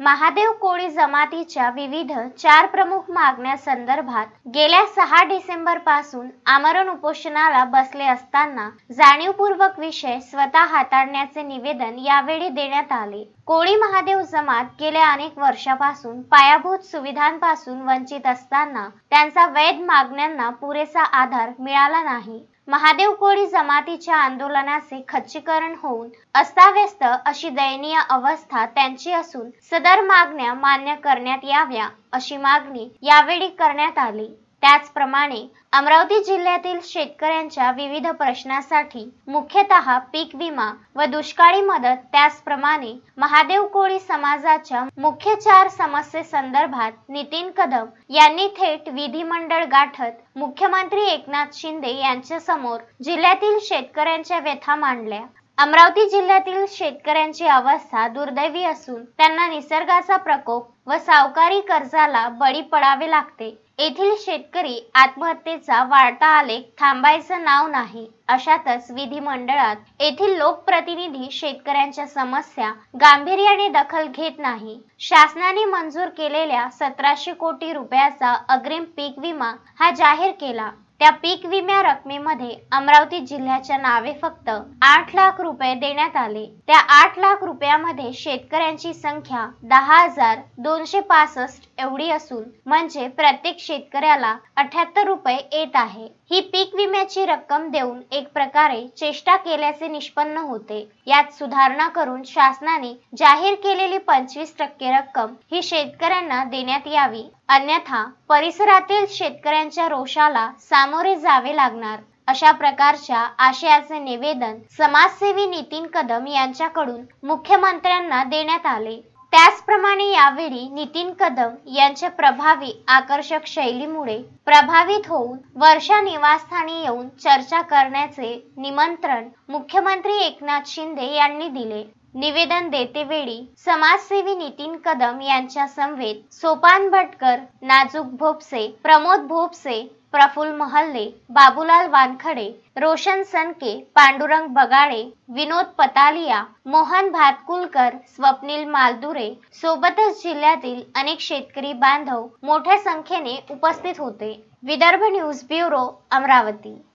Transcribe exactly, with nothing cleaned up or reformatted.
महादेव कोळी जमातीच्या विविध चार प्रमुख मागण्यांसंदर्भात गेल्या सहा डिसेंबर पासून आमरण उपोषणाला बसले असताना जाणीवपूर्वक विषय स्वतः हाताळण्याचे निवेदन यावेळी देण्यात आले। कोळी महादेव जमात गेल्या अनेक वर्षापासून पायाभूत सुविधांपासून वंचित असताना त्यांचा वैध मागण्यांना पुरेसा आधार मिळाला नाही। महादेव कोळी जमातीच्या आंदोलनाचे खच्चीकरण होऊन अस्ताव्यस्त अशी दयनीय अवस्था त्यांची असून सदर मागण्या मान्य करण्यात याव्या अशी मागणी यावेळी करण्यात आली। त्याचप्रमाणे अमरावती जिल्ह्यातील शेतकऱ्यांच्या विविध प्रश्नांसाठी मुख्यतः पीक विमा व दुष्काळी मदत, त्याचप्रमाणे महादेव कोळी समाजाच्या मुख्य चार समस्येसंदर्भात नितीन कदम यांनी थेट विधिमंडळ गाठत मुख्यमंत्री एकनाथ शिंदे यांच्या समोर जिल्ह्यातील शेतकऱ्यांच्या व्यथा मांडल्या। अमरावती जिल्ह्यातील शेतकऱ्यांची अवस्था दुर्दैवी असून त्यांना निसर्गाचा प्रकोप व सावकारी कर्जाला बळी पडावे लागते। येथील शेतकरी आत्महत्येचा वाढता आलेख थांबायचं नाव नाही। अशातच विधिमंडळात येथील लोकप्रतिनिधी शेतकऱ्यांच्या समस्या गांभीर्याने दखल घेत नाही। शासनाने मंजूर केलेल्या सतराशे कोटी रुपयाचा अग्रिम पीक विमा हा जाहीर केला। त्या पीक विम्या रकमेमध्ये अमरावती जिल्ह्याच्या नावे फक्त आठ लाख रुपये देण्यात आले। त्या आठ लाख रुपयामध्ये शेतकऱ्यांची संख्या दहा हजार दोनशे पासष्ट एवढी असून म्हणजे प्रत्येक शेतकऱ्याला अठ्याहत्तर रुपये येत आहे। ही पीक विम्याची रक्कम देऊन एक प्रकारे चेष्टा केल्याचे निष्पन्न होते। यात सुधारणा करून शासनाने जाहीर केलेली पंचवीस टक्के रक्कम ही शेतकऱ्यांना देण्यात यावी, अन्यथा परिसरातील शेतकऱ्यांच्या रोषाला सामोरे जावे लागणार। अशा प्रकारच्या आशयाचे निवेदन समाजसेवी नितीन कदम यांच्याकडून मुख्यमंत्र्यांना देण्यात आले। त्याचप्रमाणे यावेळी नितीन कदम यांच्या प्रभावी आकर्षक शैलीमुळे प्रभावित होऊन वर्षा निवासस्थानी येऊन चर्चा करण्याचे निमंत्रण मुख्यमंत्री एकनाथ शिंदे यांनी दिले। निवेदन देतेवेळी समाजसेवी नितीन कदम यांच्या समवेत सोपान भटकर, नाजूक भोपसे, प्रमोद भोपसे, प्रफुल्ल महल्ले, बाबूलाल वानखडे, रोशन सनके, पांडुरंग बगाडे, विनोद पतालिया, मोहन भातकुलकर, स्वप्नील मालदुरे सोबतच जिल्ह्यातील अनेक शेतकरी बांधव मोठ्या संख्येने उपस्थित होते। Vidarbha news bureau, Amravati.